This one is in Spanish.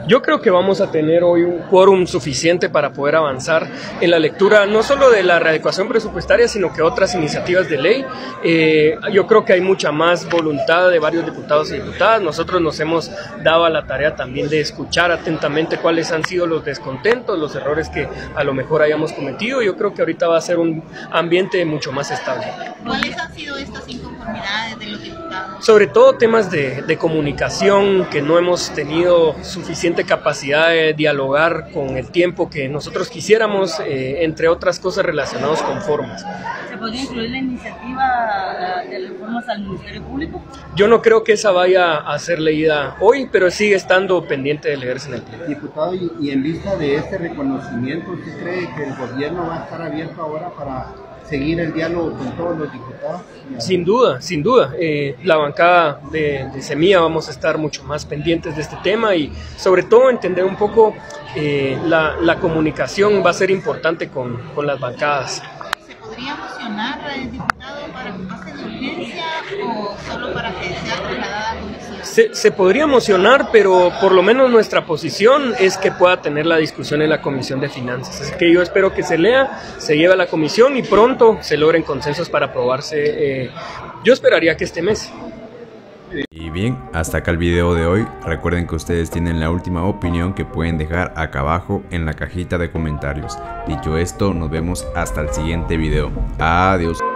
Yo creo que vamos a tener hoy un quórum suficiente para poder avanzar en la lectura no solo de la readecuación presupuestaria, sino que otras iniciativas de ley. Yo creo que hay mucha más voluntad de varios diputados y diputadas. Nosotros nos hemos dado a la tarea también de escuchar atentamente cuáles han sido los descontentos, los errores que a lo mejor hayamos cometido. Yo creo que ahorita va a ser un ambiente mucho más estable. ¿Cuáles han sido estas inconformidades de los diputados? Sobre todo temas de comunicación, que no hemos tenido suficiente capacidad de dialogar con el tiempo que nosotros quisiéramos, entre otras cosas relacionadas con formas. ¿Se podría incluir la iniciativa de reformas al Ministerio Público? Yo no creo que esa vaya a ser leída hoy, pero sigue estando pendiente de leerse en el Pleno. Diputado, y en vista de este reconocimiento, ¿usted cree que el gobierno va a estar abierto ahora para seguir el diálogo con todos los diputados? Sin duda, sin duda. La bancada de Semilla vamos a estar mucho más pendientes de este tema y sobre todo entender un poco la comunicación va a ser importante con las bancadas. ¿Se podría mocionar el diputado para fase de urgencia o solo para que sea trasladada a comisión? Se podría mocionar, pero por lo menos nuestra posición es que pueda tener la discusión en la Comisión de Finanzas. Así que yo espero que se lea, se lleve a la comisión y pronto se logren consensos para aprobarse. Yo esperaría que este mes. Y bien, hasta acá el video de hoy. Recuerden que ustedes tienen la última opinión que pueden dejar acá abajo en la cajita de comentarios. Dicho esto, nos vemos hasta el siguiente video. Adiós.